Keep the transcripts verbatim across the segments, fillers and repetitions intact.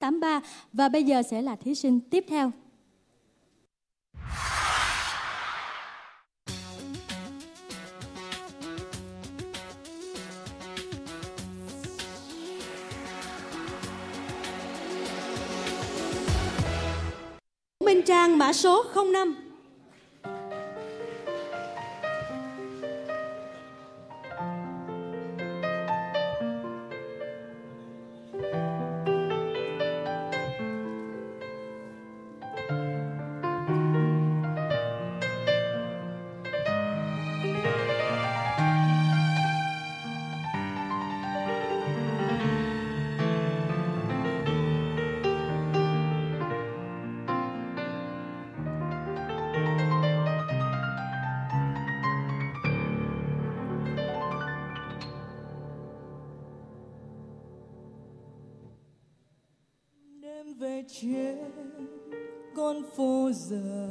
tám ba. Và bây giờ sẽ là thí sinh tiếp theo. Minh Trang mã số không năm. Về trên con phố dài,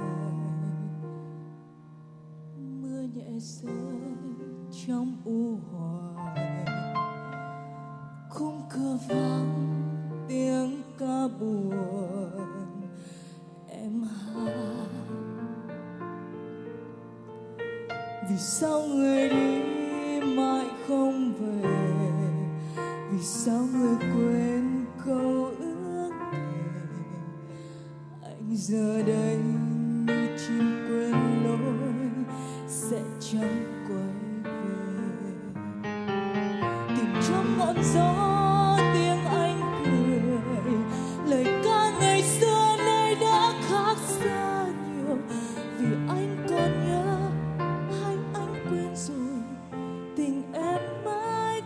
mưa nhẹ rơi trong u hoài, khung cửa vắng tiếng ca buồn em hát. Vì sao người đi mãi không về, vì sao người quên câu giờ đây như chim quên lối sẽ chẳng quay về. Tìm trong ngọn gió tiếng anh cười, lời ca ngày xưa nay đã khác xa nhiều. Vì anh còn nhớ hay anh quên rồi, tình em mãi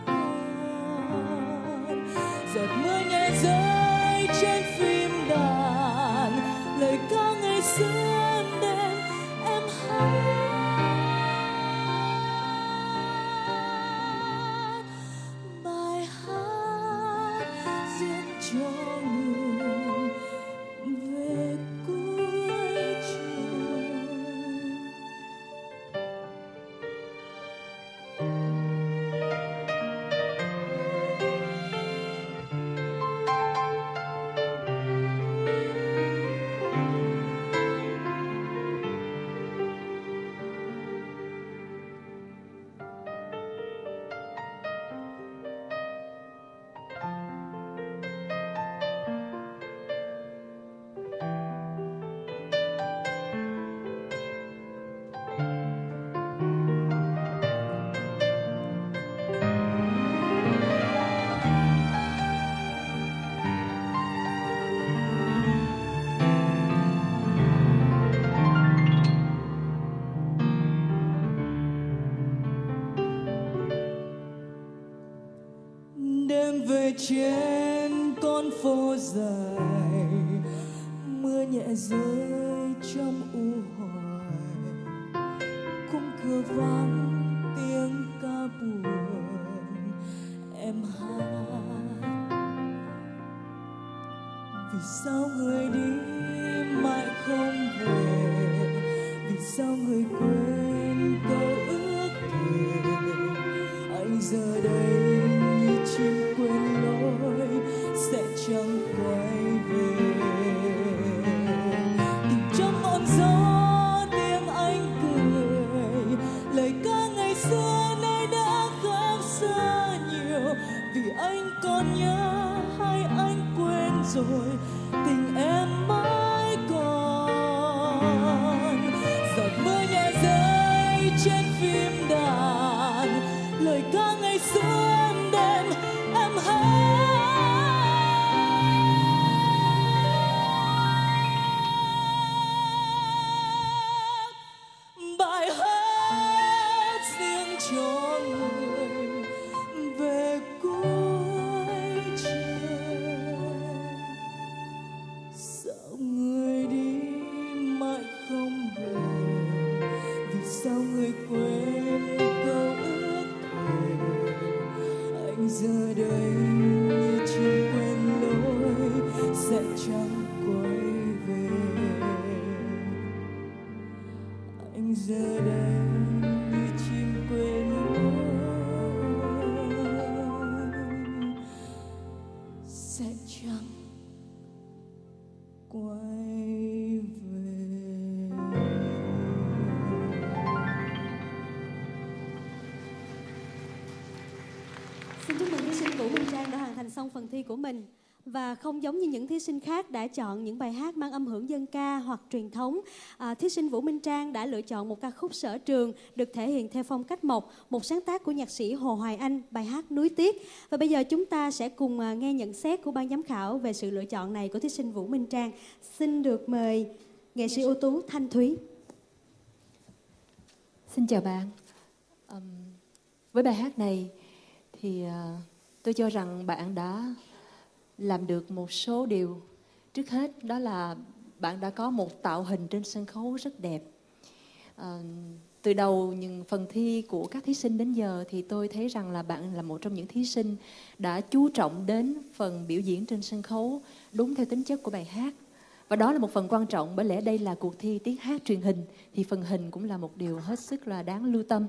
còn. Giọt mưa nhẹ rơi trên phim đàn, lời ca ngày xưa em đêm em hát. Bài hát riêng cho người về cuối trời. Đêm về trên con phố dài, mưa nhẹ rơi trong u hoài, khung cửa vắng tiếng ca buồn em hát. Vì sao người đi mãi không về, vì sao người quên câu ước thề. Anh giờ đây chim quên lối sẽ chẳng quay về. Tìm trong ngọn gió tiếng anh cười, lời ca ngày xưa nay đã khác xa nhiều. Vì anh còn nhớ hay anh quên rồi, tình em mãi còn. Giọt mưa nhẹ rơi trên phim đàn, lời ca ngày xưa em đêm em hát. Bài hát riêng cho người về cuối trời. Sao người đi mãi không về, vì sao người quên câu ước thề. Anh giờ đây như chim quên lối sẽ chẳng quay về. Anh giờ đây như chim quên lối sẽ chẳng quay về. Xin chúc mừng thí sinh Vũ Minh Trang đã hoàn thành xong phần thi của mình. Và không giống như những thí sinh khác đã chọn những bài hát mang âm hưởng dân ca hoặc truyền thống, à, thí sinh Vũ Minh Trang đã lựa chọn một ca khúc sở trường được thể hiện theo phong cách mộc, một sáng tác của nhạc sĩ Hồ Hoài Anh, bài hát Núi Tiếc. Và bây giờ chúng ta sẽ cùng à, nghe nhận xét của ban giám khảo về sự lựa chọn này của thí sinh Vũ Minh Trang. Xin được mời nghệ sĩ ưu tú Thanh Thúy. Xin chào bạn. Um, với bài hát này thì uh, tôi cho rằng bạn đã làm được một số điều. Trước hết đó là bạn đã có một tạo hình trên sân khấu rất đẹp. À, từ đầu những phần thi của các thí sinh đến giờ thì tôi thấy rằng là bạn là một trong những thí sinh đã chú trọng đến phần biểu diễn trên sân khấu đúng theo tính chất của bài hát. Và đó là một phần quan trọng, bởi lẽ đây là cuộc thi tiếng hát truyền hình thì phần hình cũng là một điều hết sức là đáng lưu tâm.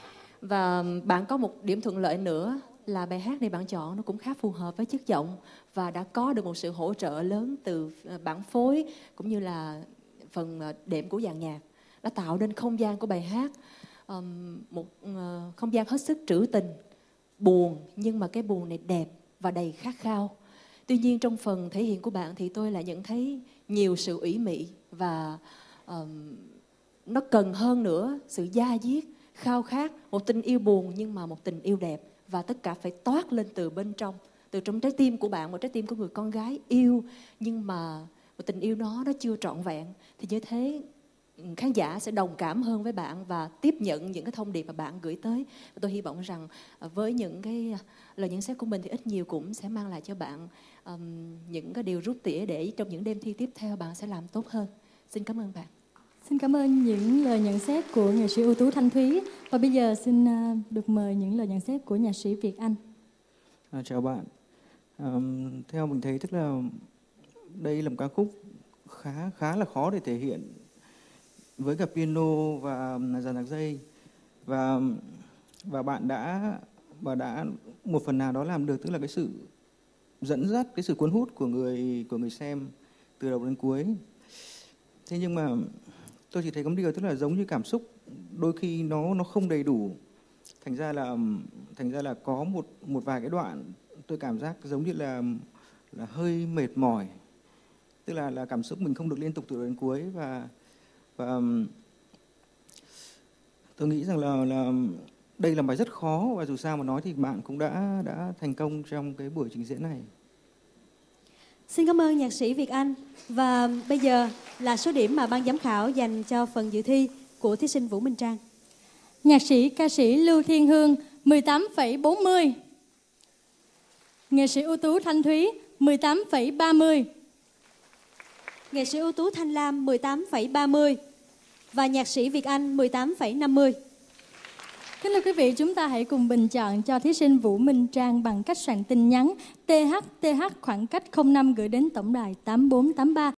Và bạn có một điểm thuận lợi nữa là bài hát này bạn chọn nó cũng khá phù hợp với chất giọng và đã có được một sự hỗ trợ lớn từ bản phối cũng như là phần đệm của dàn nhạc, đã tạo nên không gian của bài hát um, một uh, không gian hết sức trữ tình, buồn nhưng mà cái buồn này đẹp và đầy khát khao. Tuy nhiên trong phần thể hiện của bạn thì tôi lại nhận thấy nhiều sự ủy mị và um, nó cần hơn nữa sự da diết, khao khát, một tình yêu buồn nhưng mà một tình yêu đẹp. Và tất cả phải toát lên từ bên trong, từ trong trái tim của bạn, một trái tim của người con gái yêu. Nhưng mà một tình yêu đó nó chưa trọn vẹn. Thì như thế khán giả sẽ đồng cảm hơn với bạn và tiếp nhận những cái thông điệp mà bạn gửi tới. Tôi hy vọng rằng với những cái lời nhận xét của mình thì ít nhiều cũng sẽ mang lại cho bạn um, những cái điều rút tỉa để trong những đêm thi tiếp theo bạn sẽ làm tốt hơn. Xin cảm ơn bạn. Xin cảm ơn những lời nhận xét của nghệ sĩ ưu tú Thanh Thúy. Và bây giờ xin được mời những lời nhận xét của nhạc sĩ Việt Anh. À, chào bạn. À, theo mình thấy tức là đây là một ca khúc khá khá là khó để thể hiện với cả piano và dàn nhạc dây, và và bạn đã và đã một phần nào đó làm được, tức là cái sự dẫn dắt, cái sự cuốn hút của người của người xem từ đầu đến cuối. Thế nhưng mà tôi chỉ thấy có một điều, tức là giống như cảm xúc đôi khi nó nó không đầy đủ, thành ra là thành ra là có một một vài cái đoạn tôi cảm giác giống như là là hơi mệt mỏi, tức là là cảm xúc mình không được liên tục từ đầu đến cuối. Và và tôi nghĩ rằng là là đây là bài rất khó, và dù sao mà nói thì bạn cũng đã đã thành công trong cái buổi trình diễn này. Xin cảm ơn nhạc sĩ Việt Anh. Và bây giờ là số điểm mà ban giám khảo dành cho phần dự thi của thí sinh Vũ Minh Trang. Nhạc sĩ ca sĩ Lưu Thiên Hương mười tám phẩy bốn mươi. Nghệ sĩ ưu tú Thanh Thúy mười tám phẩy ba mươi. Nghệ sĩ ưu tú Thanh Lam mười tám phẩy ba mươi. Và nhạc sĩ Việt Anh mười tám phẩy năm mươi. Kính thưa quý vị, chúng ta hãy cùng bình chọn cho thí sinh Vũ Minh Trang bằng cách soạn tin nhắn T H T H khoảng cách không năm gửi đến tổng đài tám bốn tám ba